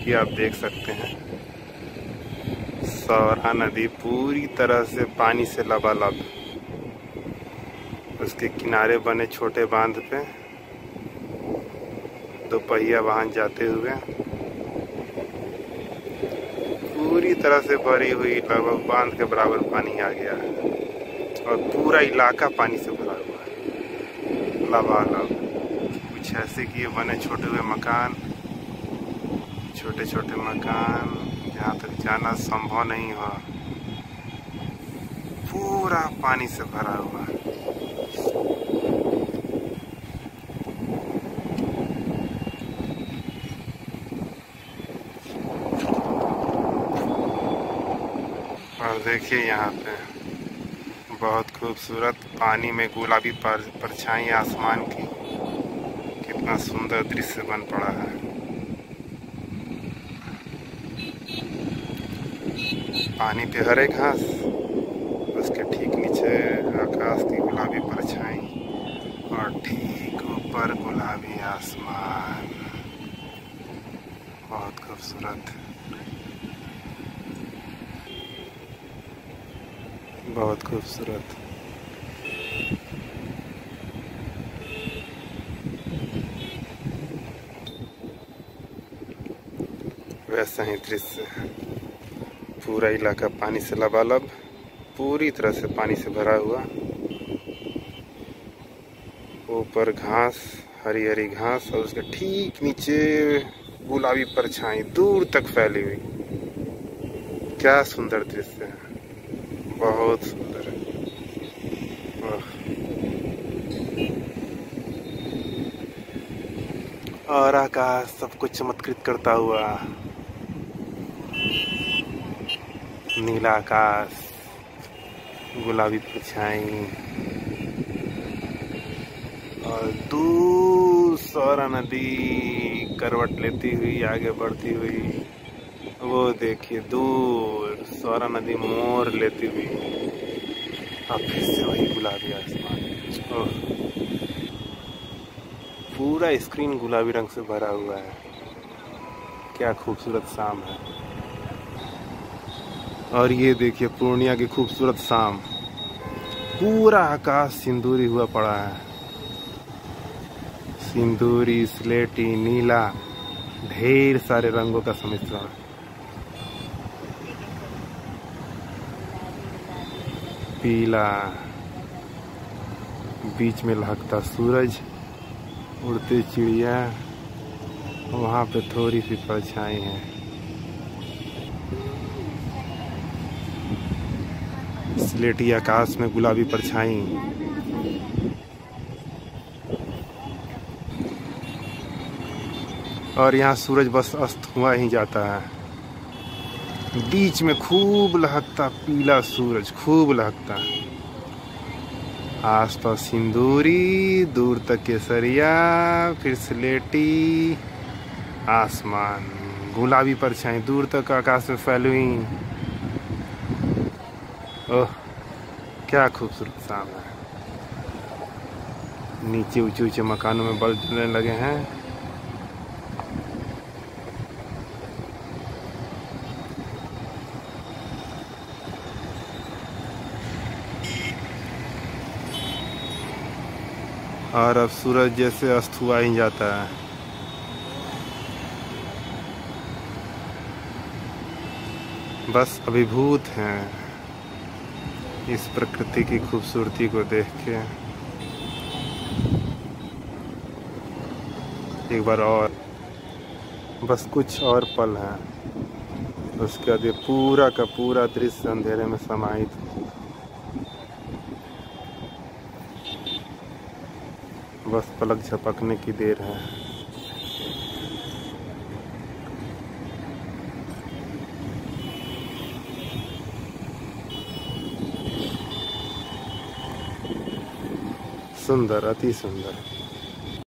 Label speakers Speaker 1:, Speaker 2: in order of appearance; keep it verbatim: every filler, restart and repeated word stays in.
Speaker 1: कि आप देख सकते हैं सौरा नदी पूरी तरह से पानी से लबालब। उसके किनारे बने छोटे बांध पे दो पहिया वाहन जाते हुए पूरी तरह से भरी हुई, लगभग बांध के बराबर पानी आ गया है और पूरा इलाका पानी से भरा हुआ है लबालब। कुछ ऐसे किए बने छोटे हुए मकान, छोटे छोटे मकान, जहाँ तक जाना संभव नहीं हुआ, पूरा पानी से भरा हुआ है। और देखिए यहाँ पे बहुत खूबसूरत पानी में गुलाबी परछाई आसमान की, कितना सुंदर दृश्य बन पड़ा है। पानी पे हरे घास, उसके ठीक नीचे आकाश की गुलाबी परछाई और ठीक ऊपर गुलाबी आसमान। बहुत खूबसूरत, बहुत खूबसूरत। वैसा ही दृश्य, पूरा इलाका पानी से लबालब, पूरी तरह से पानी से भरा हुआ। ऊपर घास, हरी हरी घास और उसके ठीक नीचे गुलाबी परछाई दूर तक फैली हुई। क्या सुंदर दृश्य है, बहुत सुंदर है। और आकाश सब कुछ चमत्कृत करता हुआ, नीला आकाश, गुलाबी परछाई और दूर सौरा नदी करवट लेती हुई आगे बढ़ती हुई। वो देखिए दूर सौरा नदी मोर लेती हुई, अब फिर से वही गुलाबी आसमान। पूरा स्क्रीन गुलाबी रंग से भरा हुआ है। क्या खूबसूरत शाम है। और ये देखिए पूर्णिया की खूबसूरत शाम, पूरा आकाश सिंदूरी हुआ पड़ा है। सिंदूरी, स्लेटी, नीला, ढेर सारे रंगों का सम्मिश्रण। पीला, बीच में लहकता सूरज, उड़ती चिड़िया, वहाँ पे थोड़ी सी परछाई है। स्लेटी आकाश में गुलाबी परछाई। और यहाँ सूरज बस अस्त हुआ ही जाता है। बीच में खूब लहकता पीला सूरज, खूब लहकता। आसपास सिंदूरी, दूर तक केसरिया, फिर स्लेटी आसमान, गुलाबी परछाई दूर तक आकाश में फैली हुई। ओह, क्या खूबसूरत शाम है। नीचे ऊंचे ऊंचे मकानों में बल्ब जलने लगे हैं। और अब सूरज जैसे अस्त हुआ ही जाता है। बस अभिभूत हैं इस प्रकृति की खूबसूरती को देख के। एक बार और, बस कुछ और पल हैं, उसके बाद ये पूरा का पूरा दृश्य अंधेरे में समाहित। बस पलक झपकने की देर है। सुंदर, अति सुंदर।